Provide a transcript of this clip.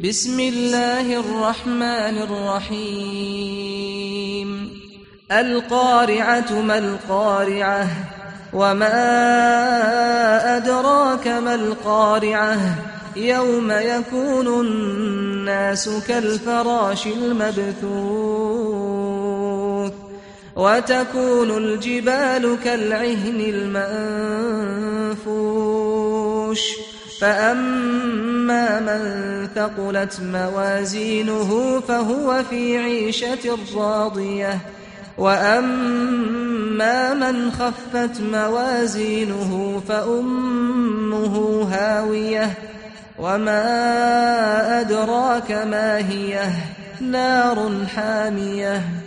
بسم الله الرحمن الرحيم القارعة ما القارعة وما أدراك ما القارعة يوم يكون الناس كالفراش المبثوث وتكون الجبال كالعهن المنفوش فأما من ثقلت موازينه فهو في عيشة راضية وأما من خفت موازينه فأمه هاوية وما أدراك ما هي نار حامية